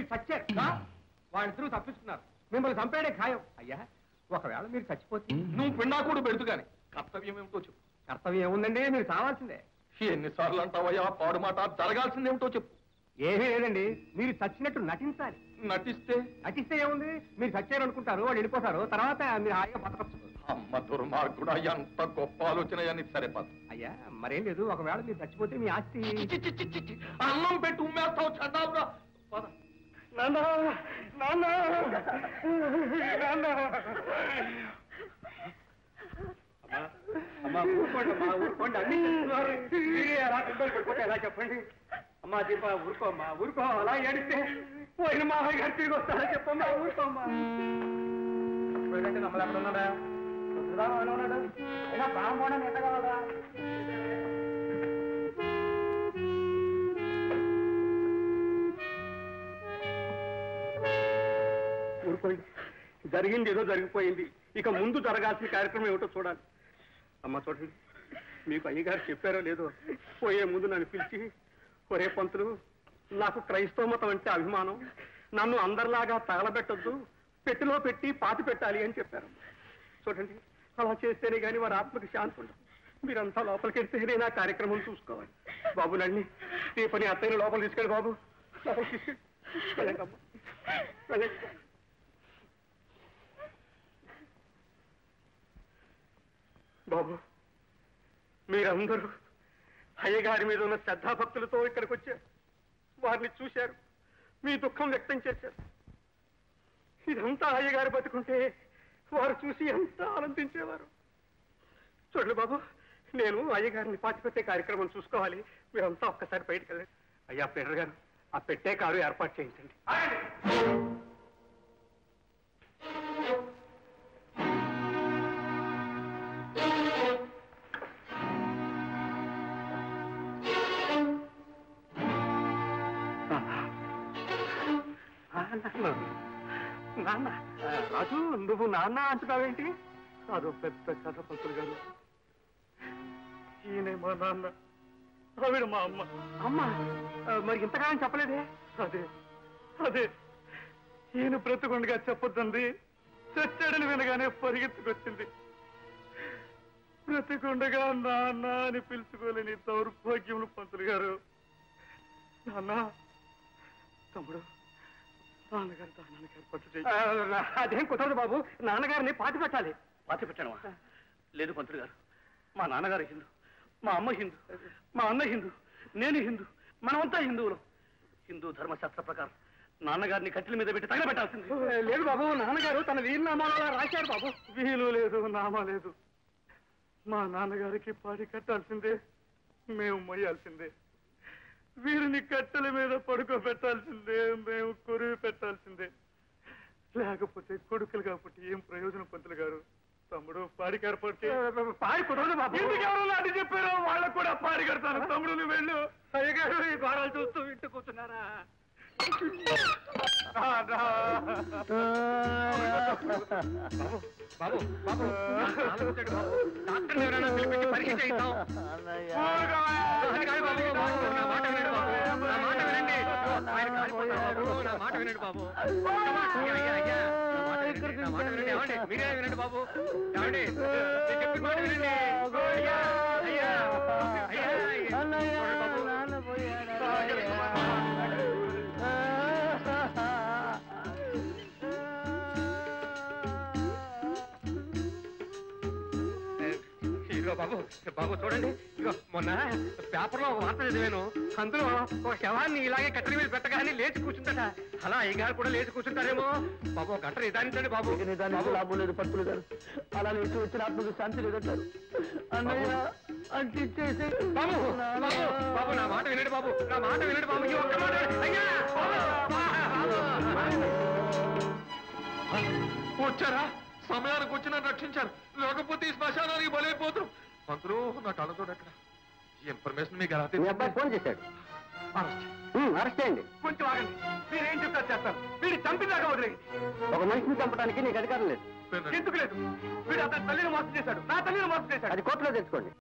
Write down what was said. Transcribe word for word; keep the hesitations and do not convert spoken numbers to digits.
చచ్చారు. వాళ్ళిద్దరూ తప్పిస్తున్నారు. మిమ్మల్ని చంపేయడే ఖాయం. అయ్యా ఒకవేళ మీరు చచ్చిపోతే నువ్వు పిండాకుడు పెడుతు గాని కర్తవ్యం ఏమిటో చెప్పు. కర్తవ్యం ఏముందండి, మీరు చావాల్సిందే. ఎన్నిసార్లు అంటావయ్యా పాడు మాట? జరగాల్సిందేమిటో చెప్పు. ఏమీ లేదండి, మీరు చచ్చినట్టు నటించాలి. నటిస్తే నటిస్తే ఏముంది, మీరు చచ్చారు అనుకుంటారు, వాళ్ళు వెళ్ళిపోతారు, తర్వాత మీరు హాయిగా బతకచ్చు. అమ్మ దుర్మార్గుడా, ఎంత గొప్ప ఆలోచన అని సరిపోదు. అయ్యా మరేం లేదు, ఒకవేళ మీరు చచ్చిపోతే మీ ఆస్తి. అన్నం పెట్టి ఉమ్మేస్తావు చండాలురా. నాన్న నాన్న నాన్న అమ్మా ఊరుకోండి అమ్మా, ఊరుకోండి. అన్ని చెప్తున్నారు, మీరే అలా ఇబ్బంది పడిపోతే ఎలా చెప్పండి. అమ్మా దీప ఊరుకోమ్మా, ఊరుకో. అలా ఏడిస్తే పోయిన మామయ్య గారు తిరిగి వస్తారా చెప్పమ్మా, ఊరుకోమ్మా. నమ్మలు ఎక్కడ ఉన్నాడా? ఉన్నాడా? అయినా ప్రాణం ఎంత కావాలా? ఊరుకోండి, జరిగింది ఏదో జరిగిపోయింది. ఇక ముందు జరగాల్సిన కార్యక్రమం ఏమిటో చూడాలి. అమ్మ చూడండి, మీకు అయ్యగారు చెప్పారో లేదో, పోయే ముందు నన్ను పిలిచి, ఒరే పంతులు, నాకు క్రైస్తవ మతం అంటే అభిమానం, నన్ను అందరిలాగా తగలబెట్టొద్దు, పెట్టిలో పెట్టి పాతి పెట్టాలి అని చెప్పారు. చూడండి, అలా చేస్తేనే కానీ వారి ఆత్మకి శాంతి ఉండదు. మీరంతా లోపలికి వెళ్తేనే నా కార్యక్రమం చూసుకోవాలి. బాబు నన్ను ఈ పని అత్తయ్య లోపల తీసుకెళ్ళి బాబు, లోపలికి తీసుకెళ్ళి వెళ్ళండమ్మా, వెళ్ళండి. బాబు మీరందరూ అయ్యగారి మీద ఉన్న శ్రద్ధాభక్తులతో ఇక్కడికి వచ్చారు, వారిని చూశారు, మీ దుఃఖం వ్యక్తం చేశారు. ఇదంతా అయ్యగారు బతుకుంటే వారు చూసి ఎంత ఆనందించేవారు. చూడండి బాబు, నేను అయ్యగారిని పాతిపెట్టే కార్యక్రమం చూసుకోవాలి, మీరంతా ఒక్కసారి బయటకు వెళ్ళండి. అయ్యా పేరు గారు, ఆ పెట్టే కారు ఏర్పాటు చేయించండి. నాన్న రాజు, నువ్వు నాన్న అంటున్నావేంటి? అదో పెద్ద కథ పంతులు గారు. ఈయనే మా నాన్న, ఆవిడ మా అమ్మ. అమ్మ మరి ఇంతకాలం చెప్పలేదే? అదే అదే ఈయన బ్రతుకుండగా చెప్పొద్దండి, చచ్చాడని వినగానే పరిగెత్తుకొచ్చింది. బ్రతికుండగా నాన్న అని పిలుచుకోలేని దౌర్భాగ్యములు పంతులు గారు. నాన్న, తమ్ముడు, నాన్నగారు దానానికి ఏర్పాటు చేయాలి. అదేం కుదరదు బాబు, నాన్నగారిని పాతి పెట్టాలి. పాతి పెట్టాను లేదు పంతులు గారు, మా నాన్నగారు హిందూ, మా అమ్మ హిందూ, మా అన్న హిందూ, నేను హిందూ, మనమంతా హిందువులు. హిందూ ధర్మశాస్త్ర ప్రకారం నాన్నగారిని కట్టెల మీద పెట్టి తగలబెట్టాల్సింది. లేదు బాబు, నాన్నగారు తన వీరునామాల రాశారు బాబు. వీలు లేదు, నామా లేదు. మా నాన్నగారికి పాడి కట్టాల్సిందే, మేము మొయ్యాల్సిందే. వీరిని కట్టెల మీద పడుకోబెట్టాల్సిందే, మేము కొరివి పెట్టాల్సిందే. లేకపోతే కొడుకులు కాబట్టి ఏం ప్రయోజనం పంతులు గారు? తమ్ముడు పాడి ఏర్పాటు పాడి కుదరదు బాబు. ఎందుకు ఎవరు అది చెప్పారో వాళ్ళకు కూడా పాడి కడతాను. తమ్ముడు నువ్వు వెళ్ళు. అయ్యగారు ఈ భారాలు చూస్తూ ఇంటి కూర్చున్నారా? బాబు బాబు డాక్టర్ ఎవరైనా పిలిపించి పరీక్ష చేయిస్తాం. నా మాట వినండి బాబు, నా మాట వినండి, ఆయన కాలిపోతారు బాబు, నా మాట వినండి బాబు. అయ్యా అయ్యా నా మాట వినండి, ఏమండి మీరే వినండి బాబు, ఏమండి చెప్పి మాట వినండి. అయ్యా అయ్యా అయ్యా బాబు బాబు చూడండి, ఇగో మొన్న పేపర్ లో వార్త చదివాను, అందులో ఒక శవాన్ని ఇలాగే కట్టెల మీద పెట్టగానే లేచి కూర్చుంటాట. అలా అయ్యగారు కూడా లేచి కూర్చుంటారేమో బాబు. గంట నిదానించండి బాబు. నిదానికి లాభం లేదు పంతులు గారు, అలా లేచి వచ్చిన ఆత్మకు శాంతి లేదంటారు. అన్నయ్య అంటించేసి బాబు బాబు బాబు నా మాట వినండి బాబు, నా మాట వినండి బాబు, ఈ ఒక్క మాట. అయ్యా వచ్చారా? సమయానికి వచ్చి నన్ను రక్షించారు, లేకపోతే ఈ శ్మశానానికి బలైపోతాం. మంత్రులు నా కళ్ళతో ఎక్కడ ఈ ఇన్ఫర్మేషన్ మీకు ఎలా అబ్బాయి ఫోన్ చేశాడు. అరెస్ట్ చేయండి. కొంచెం ఆగండి, మీరేం చెప్తారు చేస్తారు. వీడు చంపిదాకా వదిలేదు. ఒక మనిషిని చంపడానికి నీకు అధికారం లేదు. ఎందుకు లేదు? వీడు అతని తల్లిని మోసం చేశాడు, నా తల్లిని మోసం చేశాడు. అది కోర్టులో తెచ్చుకోండి.